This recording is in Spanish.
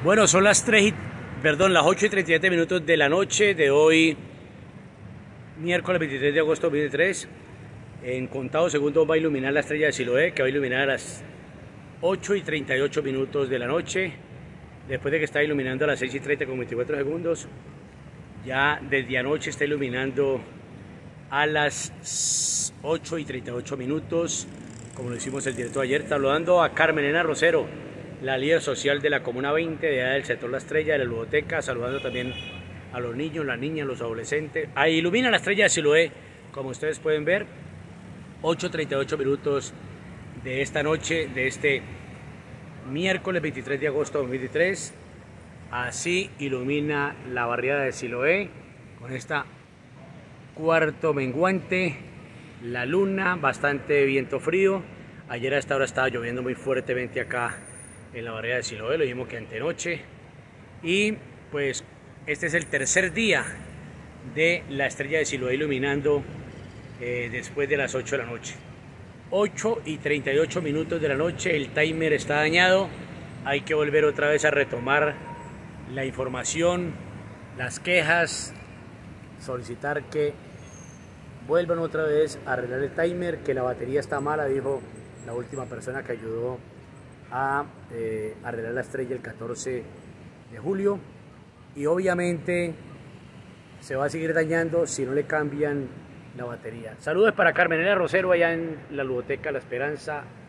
Bueno, son las 8:37 minutos de la noche de hoy, miércoles 23 de agosto de 2023. En contados segundos va a iluminar la estrella de Siloé, que va a iluminar a las 8:38 minutos de la noche, después de que está iluminando a las 6:30 con 24 segundos. Ya desde anoche está iluminando a las 8:38 minutos, como lo hicimos el directo ayer, saludando a Carmen Elena Rosero, la líder social de la Comuna 20, de allá del sector La Estrella, de la ludoteca, saludando también a los niños, las niñas, los adolescentes. Ahí ilumina la estrella de Siloé, como ustedes pueden ver, 8:38 minutos de esta noche, de este miércoles 23 de agosto de 2023. Así ilumina la barriada de Siloé, con esta cuarto menguante, la luna, bastante viento frío. Ayer a esta hora estaba lloviendo muy fuertemente acá en la barriada de Siloé, lo mismo que antenoche. Y pues este es el tercer día de la estrella de Siloé iluminando después de las 8 de la noche. 8:38 minutos de la noche, el timer está dañado, hay que volver otra vez a retomar la información, las quejas, solicitar que vuelvan otra vez a arreglar el timer, que la batería está mala, dijo la última persona que ayudó a arreglar la estrella el 14 de julio, y obviamente se va a seguir dañando si no le cambian la batería. Saludos para Carmen Elena Rosero allá en la ludoteca La Esperanza,